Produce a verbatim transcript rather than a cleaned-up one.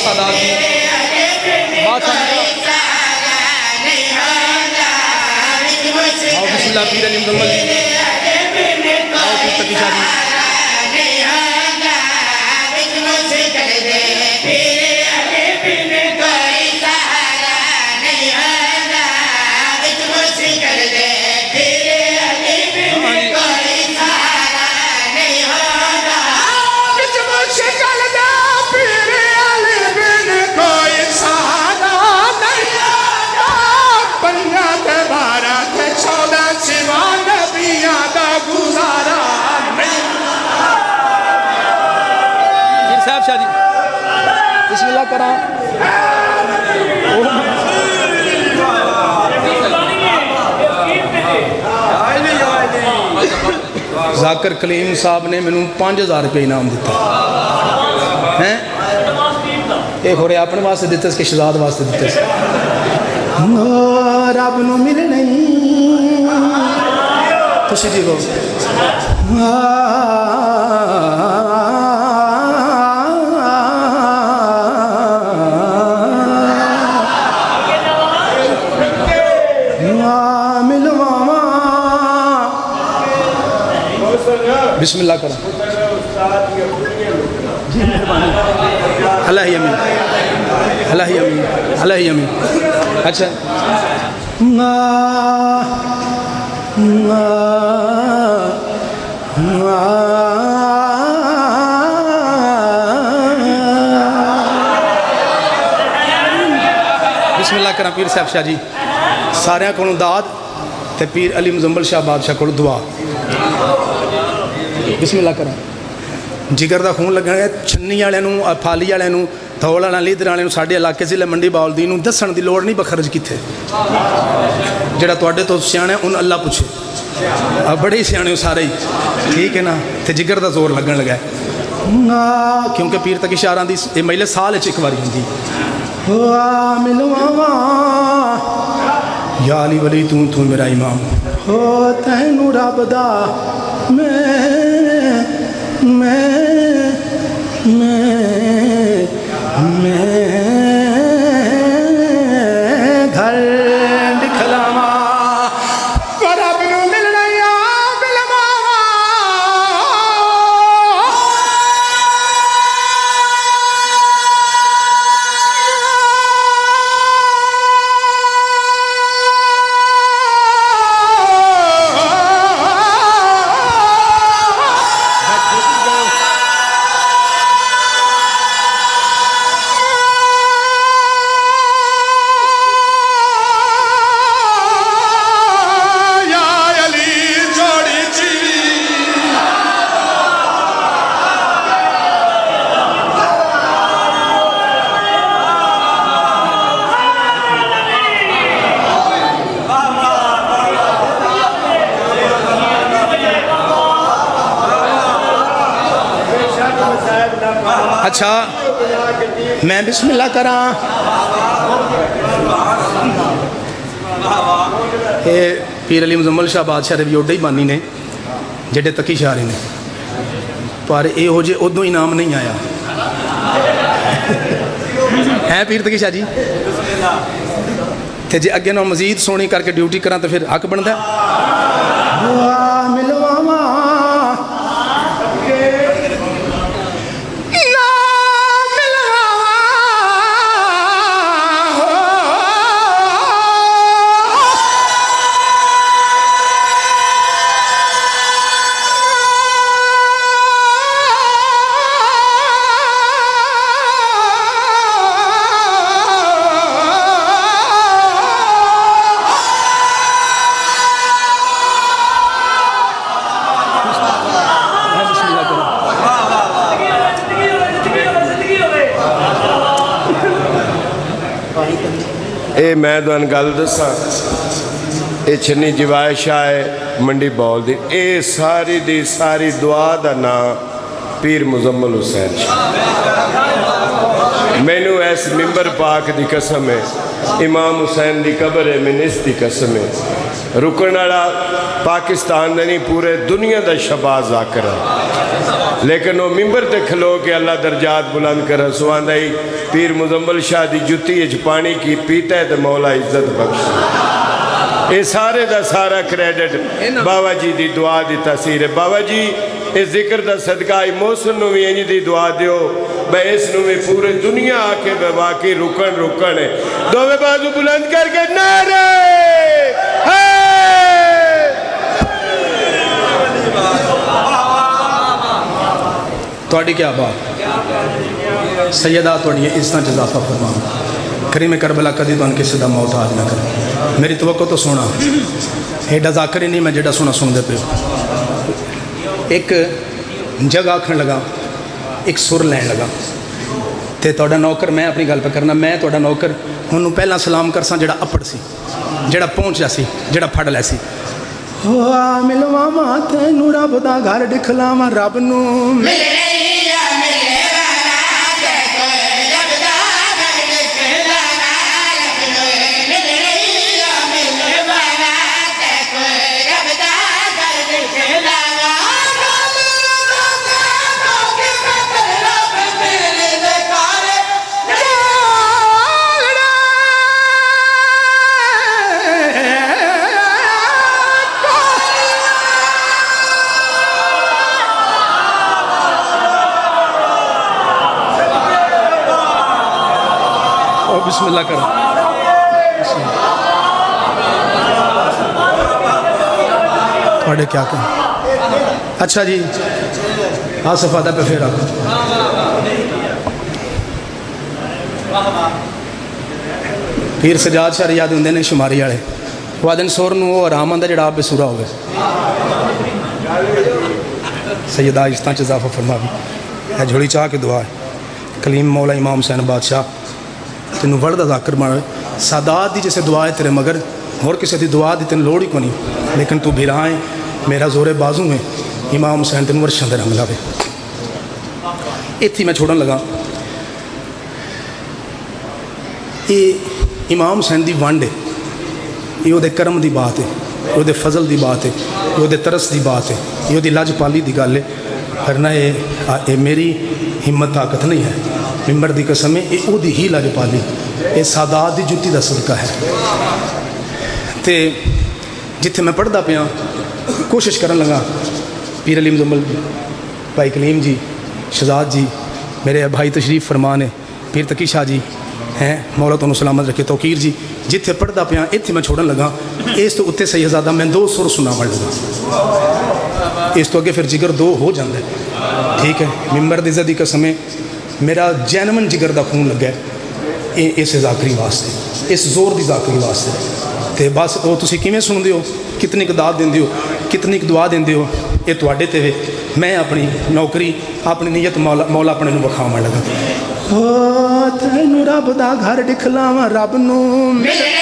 सादात बिस्मिल्लाह पीर अली मुजम्मल जी आओ पीर तकी शाह जी शाह जी बिस्मिल्लाह करा जाकिर कलीम साहब ने मैनू पाँच हज़ार रुपये इनाम दिता है। ये हो रहा अपने वास्ते दिते कि शहजाद वास्ते दिते रब नू मिलने खुशी जी को बिस्मिल्लाह करो अल्लाह ही अमीन अल्लाह ही अमीन अल्लाह ही अमीन। अच्छा बिस्मिल्लाह करा पीर साहब शाह जी सारिਆਂ ਕੋਲੋਂ दाद ते पीर अली मुजम्मल शाह बादशाह को दुआ बिस्मिल्लाह करा जिगर का खून लगना है छन्नी वाले फाली वाले धौल वाला लीदर वाले साढ़े इलाके जिले मंडी बाउलदी दसन की लड़ नहीं बखरज कितने जोड़ा थोड़े तो सियाने उन अल्लाह पूछे बड़े ही सियाने सारे ही ठीक है ना तो जिगर का जोर लगन लगा क्योंकि पीर तक इशारा की महिला साल एक बार होंगी या अली वली तू तू मेरा इमाम हो तैनू रब दा मैं मैं मैं मैं घर दिखलावा रब नू मिलना या बिलवावा अच्छा मैं बिस्मिल्लाह करा ये पीर अली मुजम्मल शाह बादशाह के भी ओडे ही मानी ने जेडे तकी शारे ने पर यहो जे उदों इनाम नहीं आया है पीर तकी शाह जी ते जे अगे ना मजीद सोनी करके ड्यूटी करा तो फिर हक बनता ये मैं तुहानू गल दसा ये छन्नी जिवाए शाह है मंडी बौल दी ये सारी दी सारी दुआ का नाम पीर मुजम्मल हुसैन शाह। मैनू इस मिंबर पाक की कसम है इमाम हुसैन की कबर है मैंने इसकी कसम है रुकण वाला पाकिस्तान का नहीं पूरे दुनिया का शहबाज ज़ाकिर है, लेकिन वो मिंबर ते खलो के अल्लाह दर्जात बुलंद कर सुआंदा ही पीर मुजम्मल शाह की जुत्ती पानी की पीता है तो मौला इज्जत बख्श। ये सारे का सारा क्रेडिट बाबा जी की दुआ की तासीर है। बाबा जी इस जिक्र का सदका मोहसिन नूं भी इंज दी दुआ दियो मैं इस नूं भी पूरे दुनिया आके मैं वाकई रुकन रुकन है। दोवे बाजू बुलंद करके नारे थोड़ी क्या बात सैयदा थोड़ी इज्जत इजाफा फरमा। करीम करबला कदी तो किसी का मोहताज ना करे। मेरी तवक्को तो सुना एडा ज़ाकिर ही नहीं मैं जेड़ा सुना सुनते पे। एक जगह आखन लगा एक सुर लैन लगा तो तुहाडा नौकर मैं अपनी गल पे करना मैं तुहाडा नौकर उन्होंने पहला सलाम करसा जेड़ा अपड़ सी जेड़ा पहुँचा सी जेड़ा फड़ लै सी। हो आ मिलवावा तैनू रब दा घर दिखलावा रब नू बिस्मिल्लाह करो। थोड़े क्या कहें। अच्छा जी हाँ सफादा पे फिर आखो। पीर सजाद शाह याद होंगे ने शुमारी वाले वादन सुर नूं वो आराम आंदा जिहड़ा आप बेसुरा हो गया। सैयदा इज्जतां च इजाफा फरमावी है झोली चाह के दुआ है। कलीम मौला इमाम हुसैन बादशाह तेन वड़दा ज़ाकिर बना सादात की जैसे दुआ है तेरे मगर होर किसी की दुआ की तेन लोड़ ही को नहीं, लेकिन तू भिरा है मेरा जोरे बाजू में इमाम हुसैन तेन वर्षों के रंग लावे। इत्थे मैं छोड़न लगा ये इमाम हुसैन की वंड है, ये वो करम की बात है, वो फजल की बात है, वो तरस की बात है, ये वो लजपाली की गल है। करना ये, ये मेरी हिम्मत ताकत नहीं है मिंबर की कसम है, ये ओदी ही लजपाली ये सादात की जुत्ती का सदका है। तो जिथे मैं पढ़ता पाया कोशिश करन लगा पीर अली मुजम्मल भाई कलीम जी शहजाद जी मेरे भाई तशरीफ फरमान है पीर तकी शाह जी हैं मौला तुहानू सलामत रखे तौकीर जी जिथे पढ़ता पाया इत्थे मैं छोड़न लगा। इस तो उत्ते सैयदादा मैं दो सुर सुनावन लगा, इस तो अगे फिर जिगर दो हो जाता है। ठीक है मिंबर दी इज्जत दी कसम है मेरा जैनमन जिगर का खून लगे इस ज़ाकरी वास्ते इस जोर की ज़ाकरी वास्ते। तो बस वो तुसीं किवें सुनदे हो कितनी क दाद देंदे हो कितनी क दुआ देंदे हो ये तुहाडे ते वे। मैं अपनी नौकरी अपनी नीयत मौला मौला अपने नूं विखावन लगा। हो तैनू रब दा घर दिखलावां रब नूं